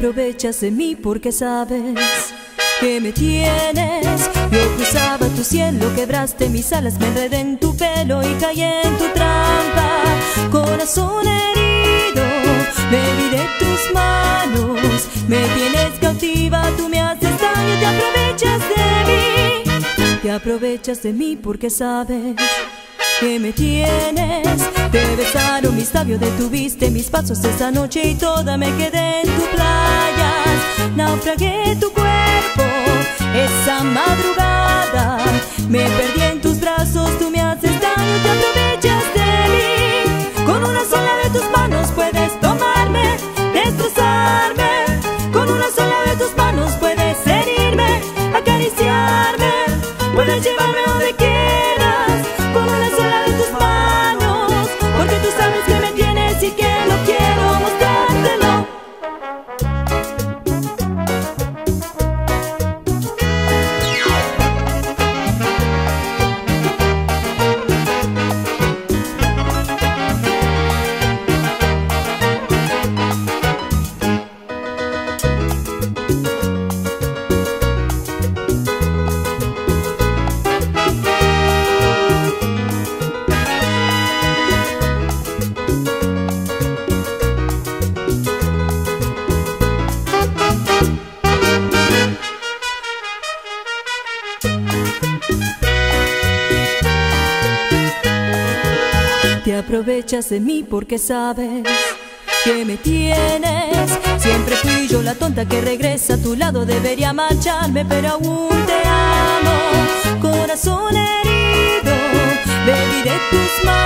aprovechas de mí porque sabes que me tienes. Yo cruzaba tu cielo, quebraste mis alas, me enredé en tu pelo y caí en tu trampa. Corazón herido, me vi de tus manos, me tienes cautiva, tú me haces daño, te aprovechas de mí. Te aprovechas de mí porque sabes que me tienes. Te besaron mis labios, detuviste mis pasos esa noche y toda me quedé en tu playa. Naufragué tu cuerpo esa madrugada, me perdí en tus brazos, tú me haces daño, te aprovechas de mí. Con una sola de tus manos puedes tomarme, destrozarme. Con una sola de tus manos puedes herirme, acariciarme, puedes llevarme donde quieras. Con una sola de tus manos, porque tú sabes que me tienes y que no quiero mostrártelo. Te aprovechas de mí porque sabes que me tienes. Siempre fui yo la tonta que regresa a tu lado, debería marcharme pero aún te amo. Corazón herido, bebí de tus manos,